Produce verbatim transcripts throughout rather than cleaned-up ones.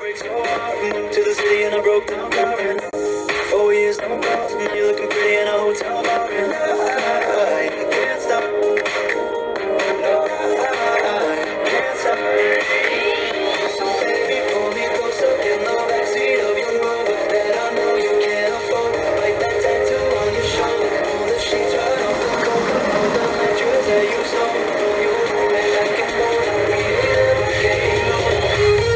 breaks your heart. Moved to the city in a broke down car. And four years, no calls. And you're looking pretty in a hotel bar. And I can't stop. No, I can't stop. So baby, pull me closer in the backseat of your Rover that I know you can't afford. Like that tattoo on your shoulder. Pull the sheets right off the cover. Pull the mattress that you stole. Pull you right back and forth. We never came over.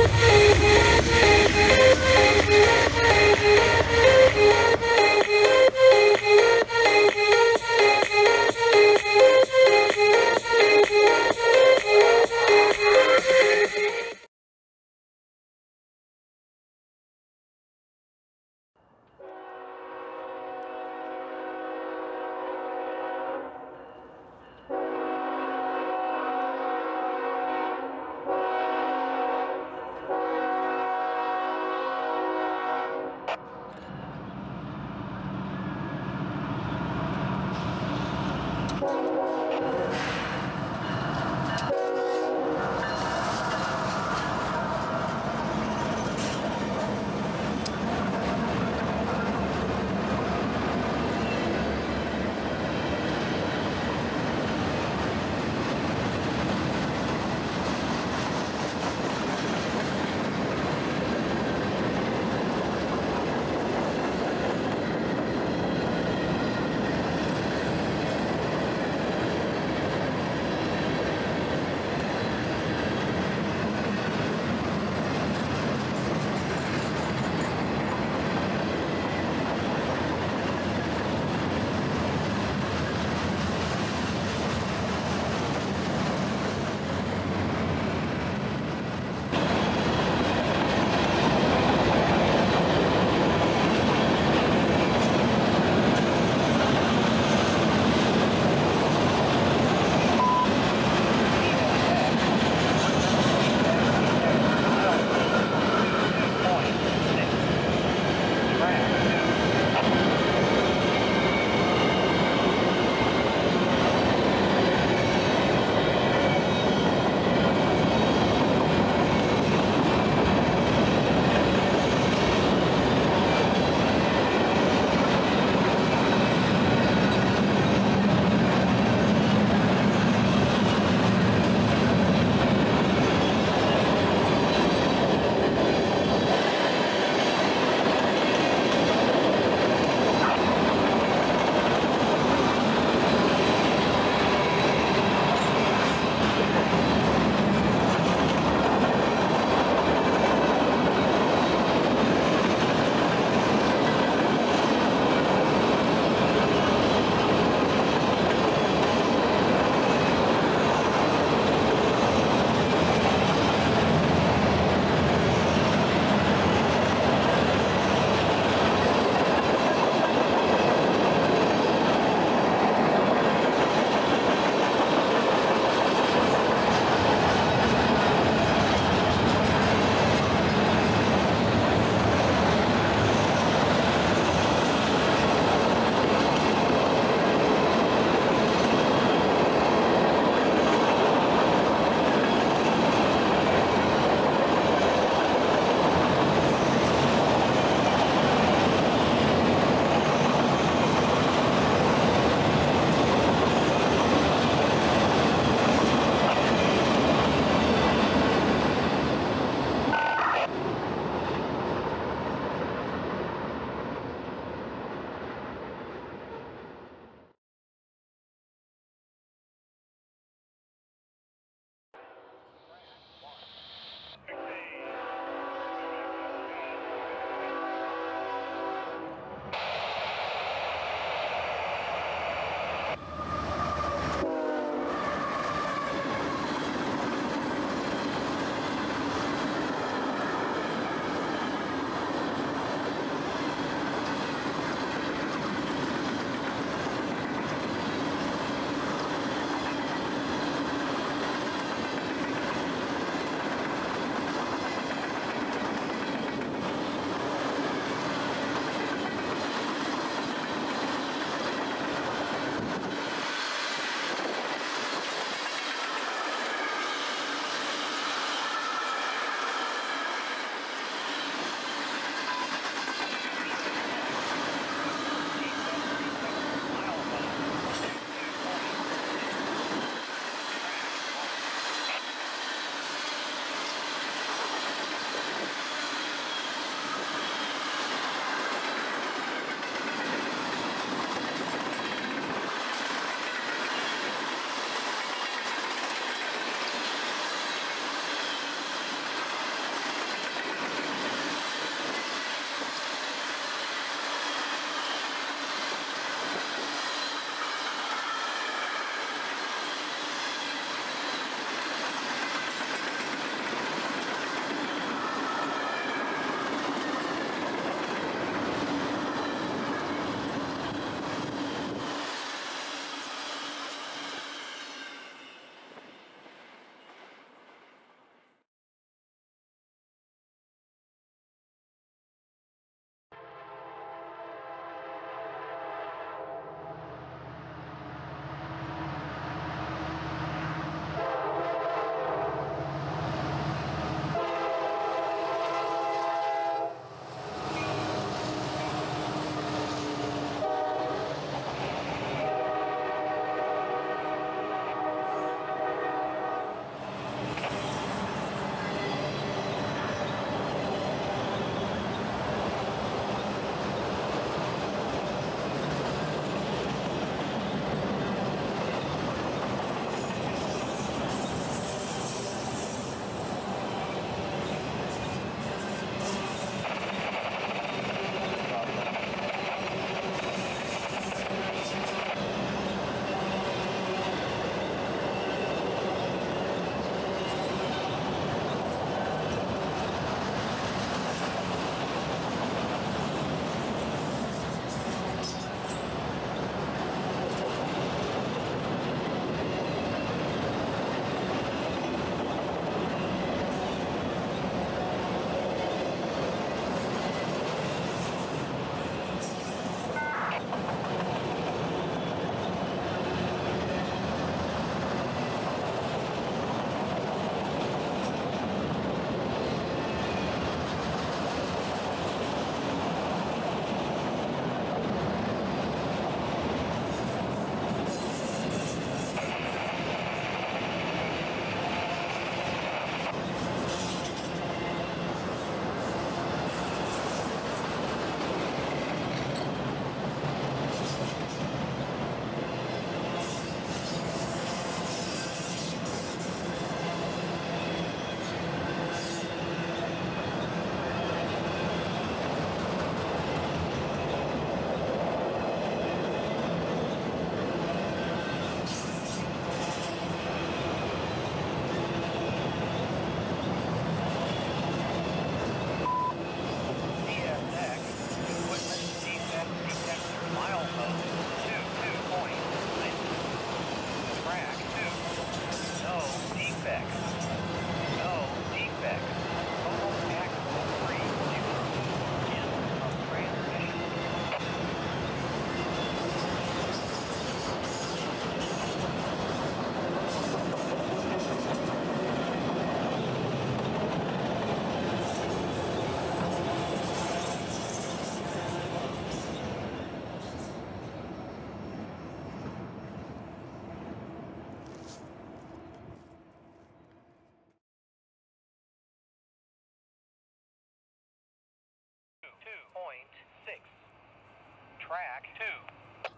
point six. Track two.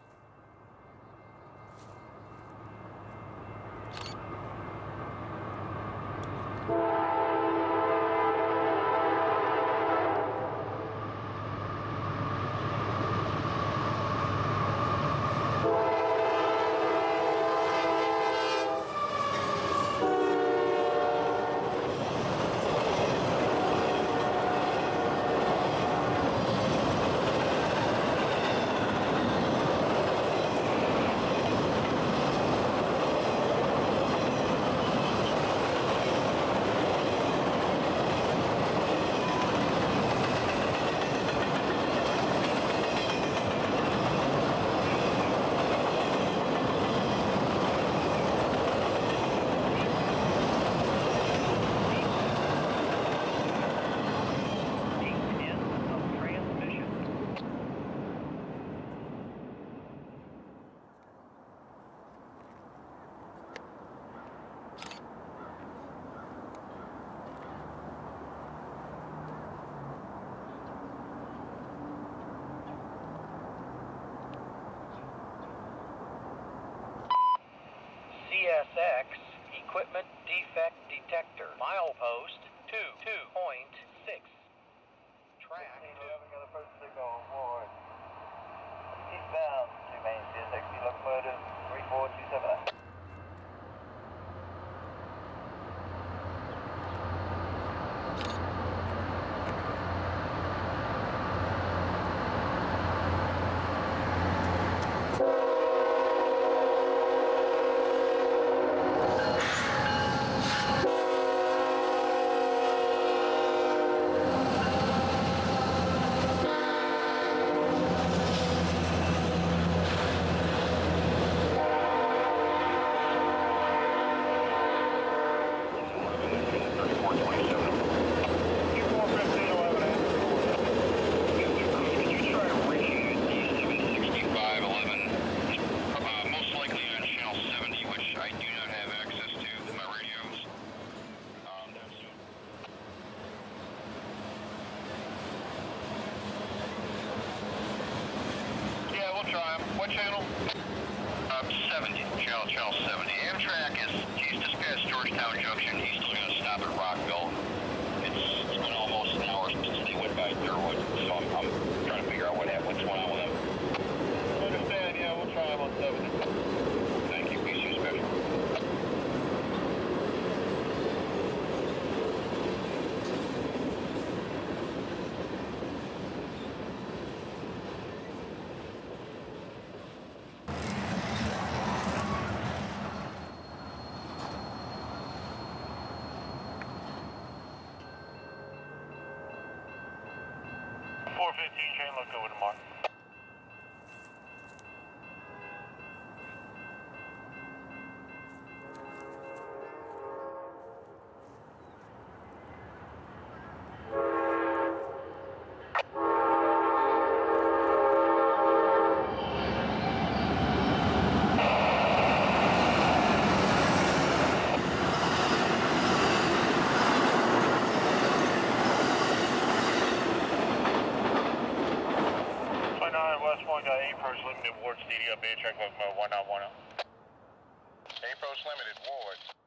C S X Equipment Defect Detector. Milepost two two point six. Track. Having got a first signal on board. Eastbound to main C S X locomotive three four two seven. What channel? Uh, seventy, channel, channel seventy. Amtrak is, he's dispatched Georgetown Junction. He's still going to stop at Rockville. It's, it's been almost an hour since they went by Durwood, so I'm, I'm trying to figure out what happened, what's going on with him. I understand, yeah, we'll try him on seventy. Thank you, P C Special. four fifteen train look over to Mark. West one got A-Pros Limited Wards D D up Amtrak locomotive one nine one zero. A-Post Limited, Wards.